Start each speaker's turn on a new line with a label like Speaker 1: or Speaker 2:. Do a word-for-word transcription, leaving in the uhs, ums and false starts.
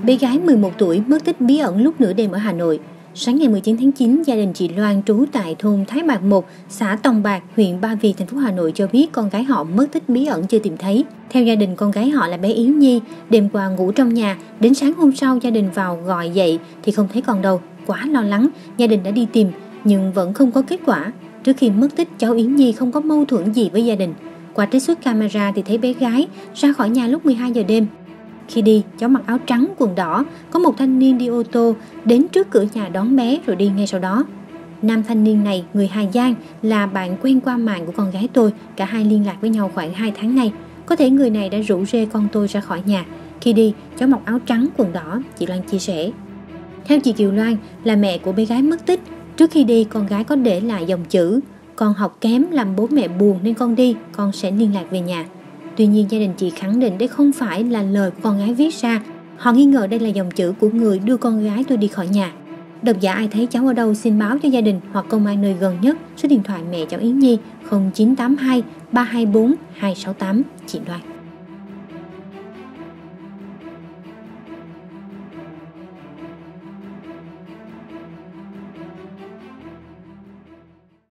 Speaker 1: Bé gái mười một tuổi mất tích bí ẩn lúc nửa đêm ở Hà Nội. Sáng ngày mười chín tháng chín, gia đình chị Loan trú tại thôn Thái Bạc một, xã Tòng Bạc, huyện Ba Vì, thành phố Hà Nội cho biết con gái họ mất tích bí ẩn chưa tìm thấy. Theo gia đình, con gái họ là bé Yến Nhi, đêm qua ngủ trong nhà, đến sáng hôm sau gia đình vào gọi dậy thì không thấy con đâu. Quá lo lắng, gia đình đã đi tìm nhưng vẫn không có kết quả. Trước khi mất tích, cháu Yến Nhi không có mâu thuẫn gì với gia đình. Qua trích xuất camera thì thấy bé gái ra khỏi nhà lúc mười hai giờ đêm. Khi đi, cháu mặc áo trắng, quần đỏ, có một thanh niên đi ô tô đến trước cửa nhà đón bé rồi đi ngay sau đó. Nam thanh niên này, người Hà Giang, là bạn quen qua mạng của con gái tôi, cả hai liên lạc với nhau khoảng hai tháng nay. Có thể người này đã rủ rê con tôi ra khỏi nhà. Khi đi, cháu mặc áo trắng, quần đỏ, chị Loan chia sẻ. Theo chị Kiều Loan, là mẹ của bé gái mất tích, trước khi đi con gái có để lại dòng chữ: con học kém làm bố mẹ buồn nên con đi, con sẽ liên lạc về nhà. Tuy nhiên, gia đình chị khẳng định đây không phải là lời của con gái viết ra. Họ nghi ngờ đây là dòng chữ của người đưa con gái tôi đi khỏi nhà. Độc giả ai thấy cháu ở đâu xin báo cho gia đình hoặc công an nơi gần nhất. Số điện thoại mẹ cháu Yến Nhi không chín tám hai ba hai bốn hai sáu tám. Chị Loan.